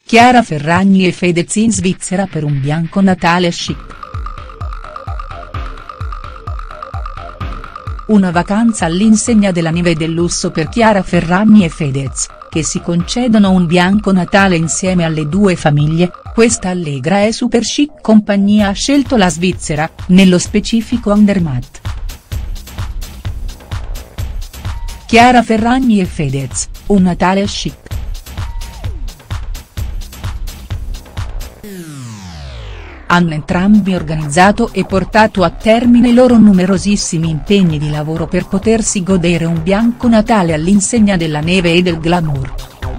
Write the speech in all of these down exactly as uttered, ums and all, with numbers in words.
Chiara Ferragni e Fedez in Svizzera per un bianco Natale chic. Una vacanza all'insegna della neve e del lusso per Chiara Ferragni e Fedez, che si concedono un bianco Natale insieme alle due famiglie. Questa allegra e super chic compagnia ha scelto la Svizzera, nello specifico Andermatt. Chiara Ferragni e Fedez, un Natale chic. Hanno entrambi organizzato e portato a termine i loro numerosissimi impegni di lavoro per potersi godere un bianco Natale all'insegna della neve e del glamour.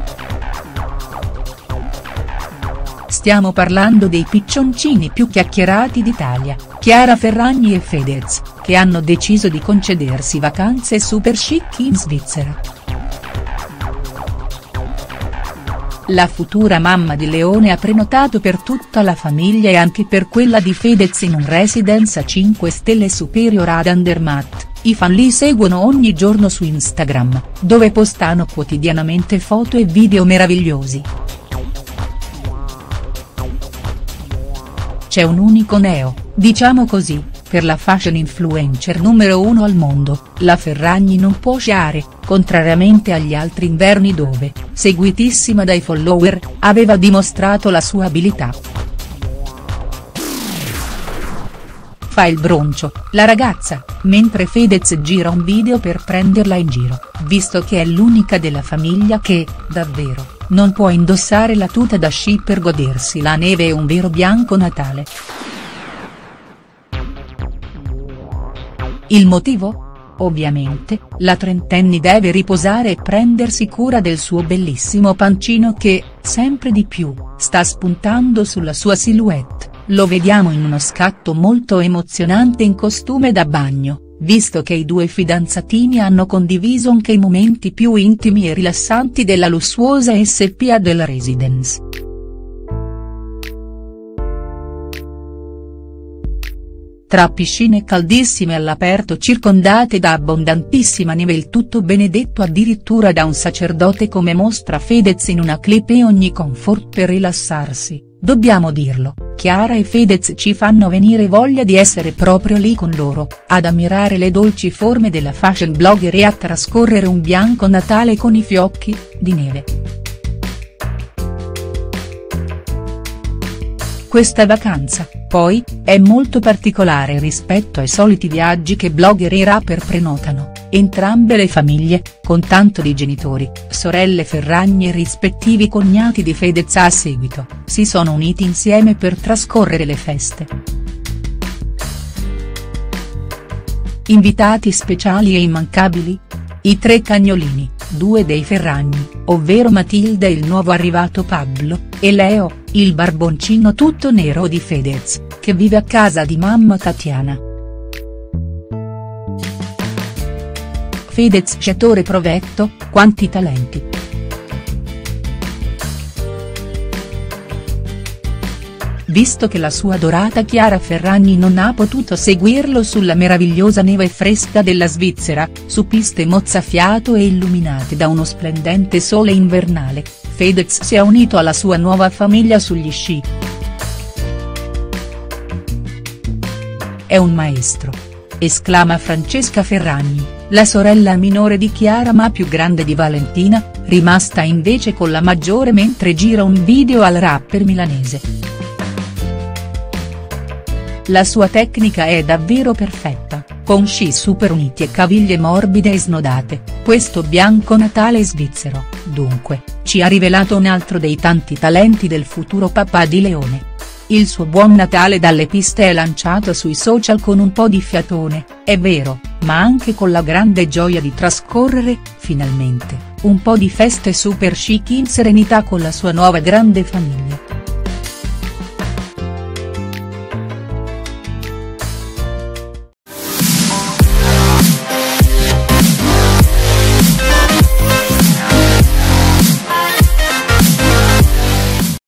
Stiamo parlando dei piccioncini più chiacchierati d'Italia, Chiara Ferragni e Fedez, che hanno deciso di concedersi vacanze super chic in Svizzera. La futura mamma di Leone ha prenotato per tutta la famiglia e anche per quella di Fedez in un residence a cinque stelle superiore ad Andermatt. I fan li seguono ogni giorno su Instagram, dove postano quotidianamente foto e video meravigliosi. C'è un unico neo, diciamo così, per la fashion influencer numero uno al mondo, la Ferragni non può sciare, contrariamente agli altri inverni dove, seguitissima dai follower, aveva dimostrato la sua abilità. Fa il broncio, la ragazza, mentre Fedez gira un video per prenderla in giro, visto che è l'unica della famiglia che, davvero, non può indossare la tuta da sci per godersi la neve e un vero bianco Natale. Il motivo? Ovviamente, la trentenne deve riposare e prendersi cura del suo bellissimo pancino che, sempre di più, sta spuntando sulla sua silhouette. Lo vediamo in uno scatto molto emozionante in costume da bagno, visto che i due fidanzatini hanno condiviso anche i momenti più intimi e rilassanti della lussuosa S P A del residence. Tra piscine caldissime all'aperto circondate da abbondantissima neve, il tutto benedetto addirittura da un sacerdote, come mostra Fedez in una clip, e ogni comfort per rilassarsi, dobbiamo dirlo, Chiara e Fedez ci fanno venire voglia di essere proprio lì con loro, ad ammirare le dolci forme della fashion blogger e a trascorrere un bianco Natale con i fiocchi di neve. Questa vacanza, poi, è molto particolare rispetto ai soliti viaggi che blogger e rapper prenotano. Entrambe le famiglie, con tanto di genitori, sorelle Ferragni e rispettivi cognati di Fedez a seguito, si sono uniti insieme per trascorrere le feste. Invitati speciali e immancabili? I tre cagnolini, due dei Ferragni, ovvero Matilda e il nuovo arrivato Pablo, e Leo, il barboncino tutto nero di Fedez, che vive a casa di mamma Tatiana. Fedez sciatore provetto, quanti talenti. Visto che la sua adorata Chiara Ferragni non ha potuto seguirlo sulla meravigliosa neve fresca della Svizzera, su piste mozzafiato e illuminate da uno splendente sole invernale, Fedez si è unito alla sua nuova famiglia sugli sci. È un maestro! Esclama Francesca Ferragni, la sorella minore di Chiara ma più grande di Valentina, rimasta invece con la maggiore mentre gira un video al rapper milanese. La sua tecnica è davvero perfetta, con sci super uniti e caviglie morbide e snodate, questo bianco Natale svizzero, dunque, ci ha rivelato un altro dei tanti talenti del futuro papà di Leone. Il suo buon Natale dalle piste è lanciato sui social con un po' di fiatone, è vero, ma anche con la grande gioia di trascorrere, finalmente, un po' di feste super chic in serenità con la sua nuova grande famiglia.